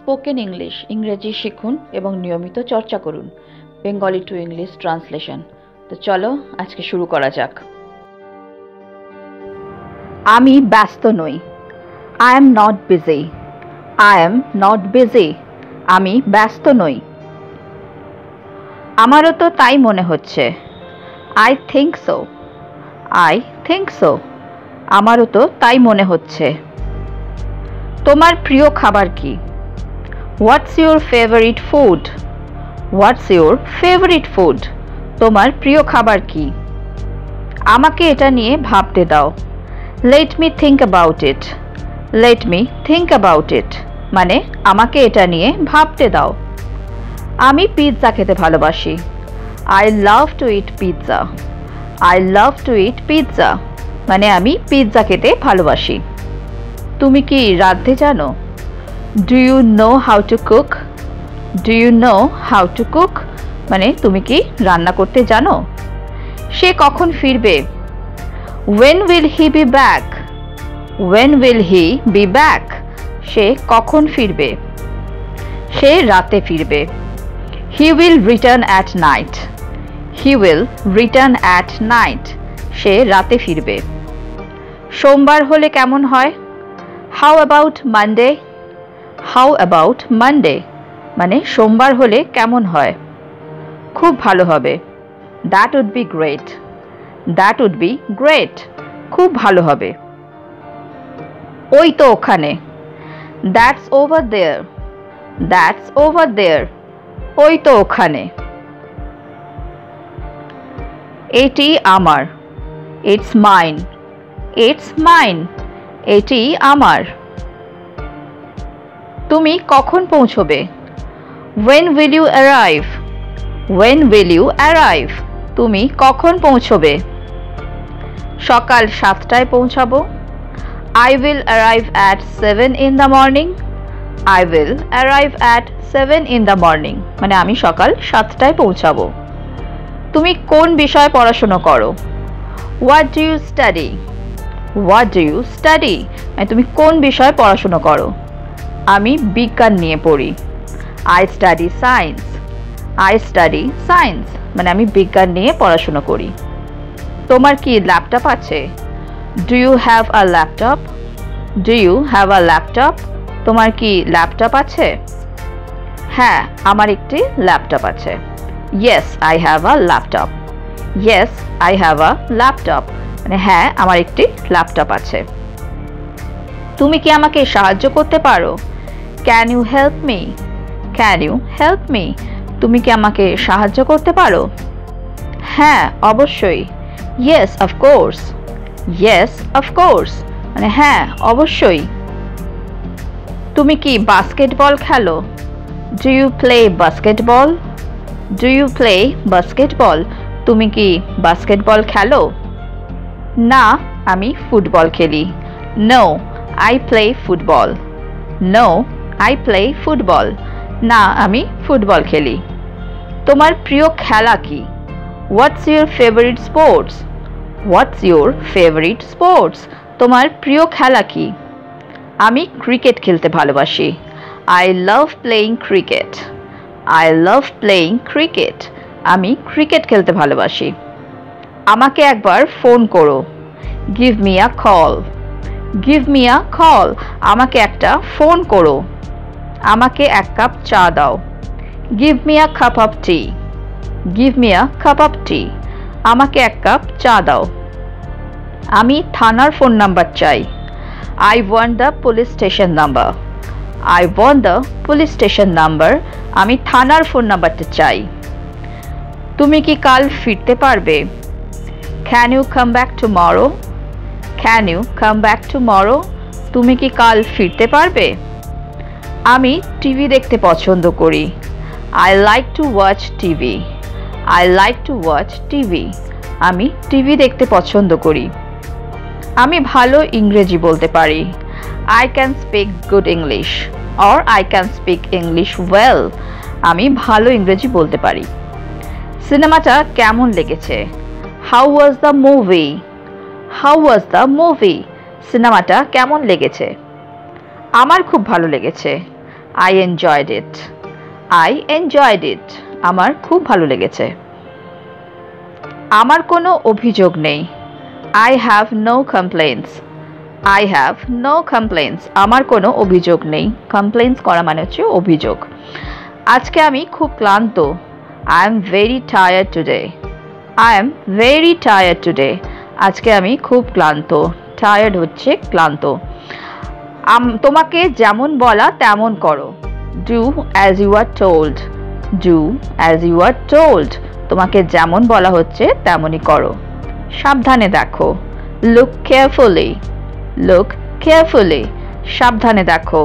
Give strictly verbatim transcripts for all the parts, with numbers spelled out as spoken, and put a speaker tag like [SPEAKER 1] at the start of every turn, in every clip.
[SPEAKER 1] Spoken English ইংরেজি শিখুন এবং নিয়মিত চর্চা করুন। Bengali to English translation. তো চলো আজকে শুরু করা যাক। আমি ব্যস্ত নই। I am not busy. I am not busy. আমি ব্যস্ত নই। আমারও তো তাই মনে হচ্ছে। I think so. I think so. আমারও তো তাই মনে হচ্ছে। তোমার প্রিয় খাবার কি? What's your favourite food? What's your favourite food? তোমার প্রিয় খাবার কি? আমাকে এটা নিয়ে ভাবতে দাও। Let me think about it. Late me think about it মানে আমাকে এটা নিয়ে ভাবতে দাও। আমি পিৎজা খেতে ভালোবাসি। I love to eat pizza. I love to eat pizza মানে আমি পিৎজা খেতে ভালোবাসি। তুমি কি রাঁধতে জানো? Do you know how to cook? Do you know how to cook মানে তুমি কি রান্না করতে জানো? সে কখন ফিরবে? When will he be back? When will he be back? সে কখন ফিরবে? সে রাতে ফিরবে। He will return at night. He will return at night. সে রাতে ফিরবে। সোমবার হলে কেমন হয়? How about Monday? How about Monday? মানে সোমবার হলে কেমন হয়? খুব ভালো হবে। That would be great. That would be great. খুব ভালো হবে। ওই তো ওখানে। That's over there. That's over there. ওই তো ওখানে। এটি আমার। It's mine. It's mine. এটি আমার। তুমি কখন পৌঁছবে? When will you arrive? When will you arrive? তুমি কখন পৌঁছবে? সকাল সাতটায় পৌঁছাবো। I will arrive at seven in the morning. I will arrive at seven in the morning মানে আমি সকাল সাতটায় পৌঁছাবো। তুমি কোন বিষয়ে পড়াশোনা করো? What do you study? What do you study? মানে তুমি কোন বিষয়ে পড়াশোনা করো? আমি বিজ্ঞান নিয়ে পড়ি। I study science. I study science মানে আমি বিজ্ঞান নিয়ে পড়াশোনা করি। তোমার কি ল্যাপটপ আছে? Do you have a laptop? Do you have a laptop? তোমার কি ল্যাপটপ আছে? হ্যাঁ, আমার একটি ল্যাপটপ আছে। Yes, I have a laptop. Yes, I have a laptop মানে হ্যাঁ, আমার একটি ল্যাপটপ আছে। তুমি কি আমাকে সাহায্য করতে পারো? Can you help me? Can you help me? তুমি কি আমাকে সাহায্য করতে পারো? হ্যাঁ, অবশ্যই। Yes, of course. Yes, of course মানে হ্যাঁ, অবশ্যই। তুমি কি বাস্কেটবল খেলো? Do you play basketball? Do you play basketball? তুমি কি বাস্কেটবল খেলো? না, আমি ফুটবল খেলি। No, I play football. No, I play football. না, আমি ফুটবল খেলি। তোমার প্রিয় খেলা কি? What's your favorite sports? What's your favorite sports? তোমার প্রিয় খেলা কি? আমি ক্রিকেট খেলতে ভালোবাসি। I love playing cricket. I love playing cricket. আমি ক্রিকেট খেলতে ভালোবাসি। আমাকে একবার ফোন করো। Give me a call. Give me a call. আমাকে একটা ফোন করো। আমাকে এক কাপ চা দাও। Give me a cup of tea. Give me a cup of tea. আমাকে এক কাপ চা দাও। আমি থানার ফোন নাম্বার চাই। I want the police station number. I want the police station number. আমি থানার ফোন নাম্বারটা চাই। তুমি কি কাল ফিরতে পারবে? Can you come back tomorrow? Can you come back tomorrow? তুমি কি কাল ফিরতে পারবে? আমি টিভি দেখতে পছন্দ করি। I like to watch TV. I like to watch TV আমি টিভি দেখতে পছন্দ করি। আমি ভালো ইংরেজি বলতে পারি। I can speak good English or I can speak English well. আমি ভালো ইংরেজি বলতে পারি। সিনেমাটা কেমন লেগেছে? How was the movie? How was the movie? সিনেমাটা কেমন লেগেছে? আমার খুব ভালো লেগেছে। I enjoyed it. I enjoyed it. আমার খুব ভালো লেগেছে। আমার কোনো অভিযোগ নেই। I have no complaints. I have no complaints. আমার কোনো অভিযোগ নেই। Complaints করা মানে হচ্ছে অভিযোগ। আজকে আমি খুব ক্লান্ত। I am very tired today. I am very tired today. আজকে আমি খুব ক্লান্ত। Tired হচ্ছে ক্লান্ত। তোমাকে যেমন বলা তেমন করো। Do as you are told. Do as you are told. তোমাকে যেমন বলা হচ্ছে তেমনই করো। সাবধানে দেখো। Look carefully. Look carefully. সাবধানে দেখো।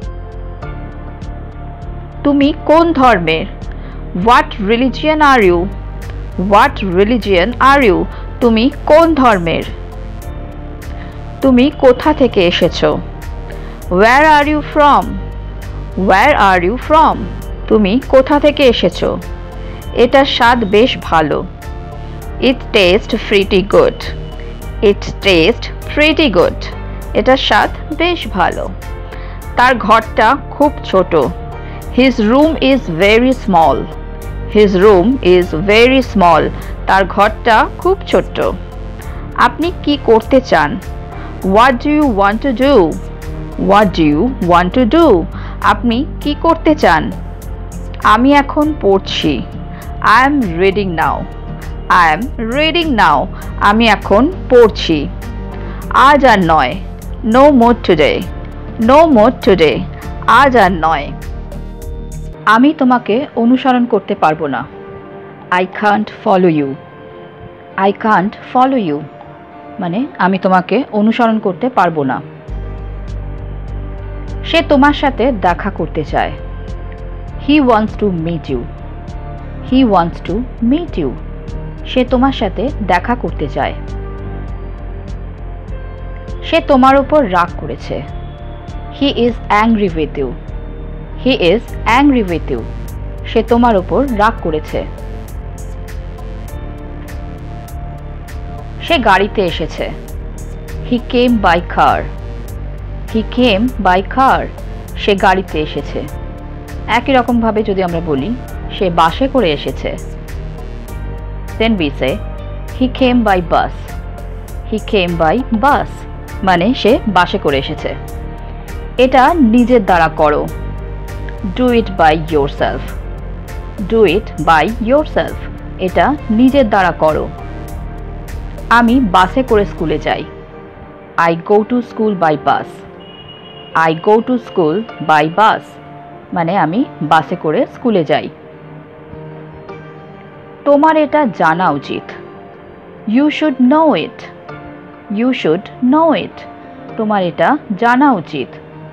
[SPEAKER 1] তুমি কোন ধর্মের? What religion are you? What religion are you? তুমি কোন ধর্মের? তুমি কোথা থেকে এসেছো? Where are you from? Where are you from? তুমি কোথা থেকে এসেছো? এটার স্বাদ বেশ ভালো। It tastes pretty good. It tastes pretty good. এটার স্বাদ বেশ ভালো। তার ঘরটা খুব ছোট। His room is very small. His room is very small. তার ঘরটা খুব ছোট। আপনি কি করতে চান? What do you want to do? What do you want to do? আপনি কি করতে চান? আমি এখন পড়ছি। I am reading now. I am reading now. আমি এখন পড়ছি। আজ আর নয়। No more today. No more today. আজ আর নয়। আমি তোমাকে অনুসরণ করতে পারবো না। I can't follow you. I can't follow you. মানে আমি তোমাকে অনুসরণ করতে পারবো না। সে তোমার সাথে দেখা করতে চায়। He wants to meet you. He wants to meet you. সে তোমার সাথে দেখা করতে চায়। সে তোমার উপর রাগ করেছে। He is angry with you. He is angry with you. সে তোমার উপর রাগ করেছে। সে গাড়িতে এসেছে। He came by car. He came by car. সে গাড়িতে এসেছে। একই রকম ভাবে যদি আমরা বলি সে বাসে করে এসেছে, then we say he came by bus. He came by bus. মানে সে বাসে করে এসেছে। এটা নিজের দ্বারা করো। Do it by yourself. Do it by yourself. এটা নিজের দ্বারা করো। আমি বাসে করে স্কুলে যাই। I go to school by bus. I go to school by bus. মানে আমি বাসে করে স্কুলে যাই। তোমার এটা জানা উচিত। You should know it. You should know it. তোমার এটা জানা উচিত।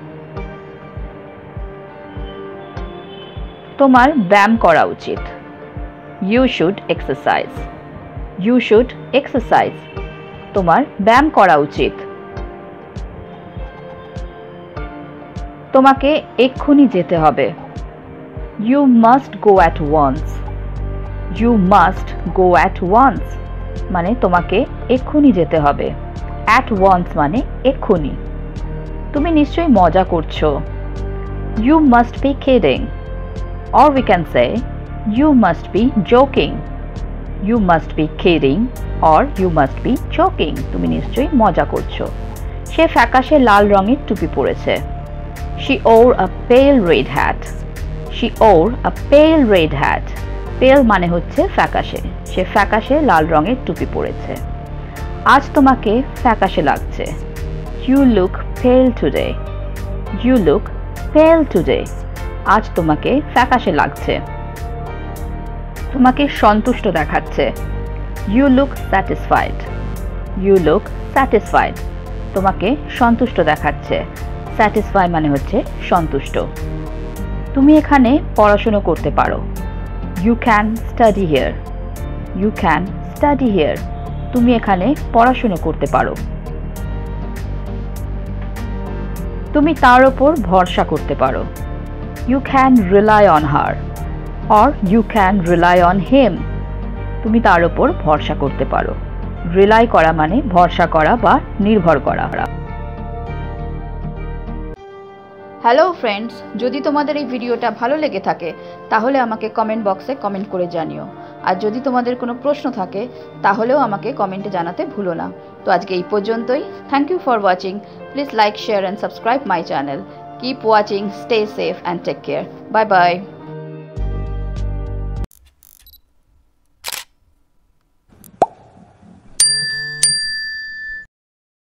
[SPEAKER 1] তোমার ব্যায়াম করা উচিত। You should exercise. You should exercise. তোমার ব্যায়াম করা উচিত। তোমাকে এক্ষুনি যেতে হবে। You must go at once. You must go at once. মানে তোমাকে এক্ষুনি যেতে হবে। At once মানে এক্ষুনি। তুমি নিশ্চয়ই মজা করছো। You must be kidding. Or we can say you must be joking. You must be kidding or you must be joking. তুমি নিশ্চয়ই মজা করছো। সে ফ্যাকাশে লাল রঙের টুপি পরেছে। She wore a pale red hat. She wore a pale red hat. Pale মানে হচ্ছে ফ্যাকাশে। সে ফ্যাকাশে লাল রঙের টুপি পরেছে। আজ তোমাকে ফ্যাকাশে লাগছে। You look pale today. You look pale today. আজ তোমাকে ফ্যাকাশে লাগছে। তোমাকে সন্তুষ্ট দেখাচ্ছে। You look satisfied. You look satisfied. তোমাকে সন্তুষ্ট দেখাচ্ছে। Satisfy মানে হচ্ছে সন্তুষ্ট। তুমি এখানে পড়াশোনা করতে পারো। You can study here. You can study here. তুমি এখানে পড়াশোনা করতে পারো। তুমি তার উপর ভরসা করতে পারো। You can rely on her or you can rely on him. তুমি তার উপর ভরসা করতে পারো। রিলাই করা মানে ভরসা করা বা নির্ভর করা। হ্যালো ফ্রেন্ডস, যদি তোমাদের এই ভিডিওটা ভালো লেগে থাকে তাহলে আমাকে কমেন্ট বক্সে কমেন্ট করে জানিও। আর যদি তোমাদের কোনো প্রশ্ন থাকে তাহলেও আমাকে কমেন্টে জানাতে ভুলো না। তো আজকে এই পর্যন্তই। Thank you for watching. Please like, share and subscribe my channel. Keep watching, stay safe and take care. Bye by.